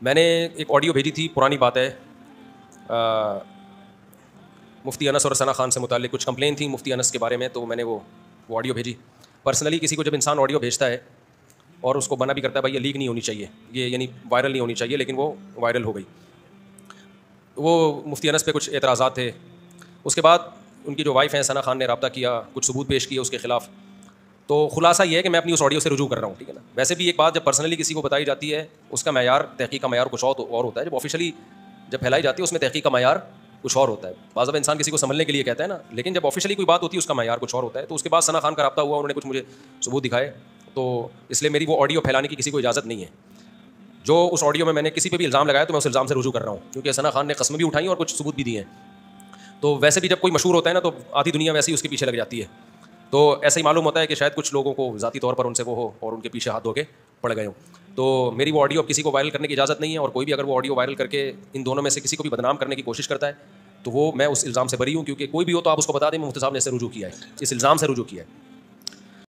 میں نے ایک آڈیو بھیجی تھی، پرانی بات ہے، مفتی انس اور ثنا خان سے متعلق کچھ کمپلین تھی مفتی انس کے بارے میں، تو میں نے وہ آڈیو بھیجی. پرسنلی کسی کو جب انسان آڈیو بھیجتا ہے اور اس کو بنا بھی کرتا ہے بھائی یہ لیک نہیں ہونی چاہیے، یہ یعنی وائرل نہیں ہونی چاہیے، لیکن وہ وائرل ہو گئی. وہ مفتی انس پہ کچھ اعتراضات تھے. اس کے بعد ان کی جو وائف ہیں ثنا خان نے رابطہ کیا، کچھ ثبوت پیش کیے اس کے خلاف. تو خلاصہ یہ ہے کہ میں اپنی اس آڈیو سے رجوع کر رہا ہوں، ٹھیک ہے نا. ویسے بھی ایک بات جب پرسنلی کسی کو بتائی جاتی ہے اس کا معیار، تحقیق کا معیار کچھ اور ہوتا ہے. جب آفیشلی جب پھیلائی جاتی ہے اس میں تحقیق کا معیار کچھ اور ہوتا ہے. بعض دفعہ انسان کسی کو سنبھلنے کے لیے کہتا ہے نا، لیکن جب آفیشلی کوئی بات ہوتی ہے اس کا معیار کچھ اور ہوتا ہے. تو اس کے بعد ثنا خان کا رابطہ ہوا، انہوں نے کچھ مجھے ثبوت دکھائے، تو اس لیے میری وہ آڈیو پھیلانے کی کسی کو اجازت نہیں ہے. جو اس آڈیو میں نے کسی پہ بھی الزام لگایا تو میں اس الزام سے رجوع کر رہا ہوں، کیونکہ ثنا خان نے قسمیں بھی اٹھائی اور کچھ ثبوت بھی دیے ہیں. تو ویسے بھی جب کوئی مشہور ہوتا ہے نا تو آدھی دنیا ویسے ہی اس کے پیچھے لگ جاتی ہے. تو ایسا ہی معلوم ہوتا ہے کہ شاید کچھ لوگوں کو ذاتی طور پر ان سے وہ ہو اور ان کے پیچھے ہاتھ دھو کے پڑ گئے ہوں. تو میری وہ آڈیو اب کسی کو وائرل کرنے کی اجازت نہیں ہے، اور کوئی بھی اگر وہ آڈیو وائرل کر کے ان دونوں میں سے کسی کو بھی بدنام کرنے کی کوشش کرتا ہے تو وہ میں اس الزام سے بری ہوں. کیونکہ کوئی بھی ہو تو آپ اس کو بتا دیں مفتی صاحب نے اس سے رجوع کیا ہے، اس الزام سے رجوع کیا ہے.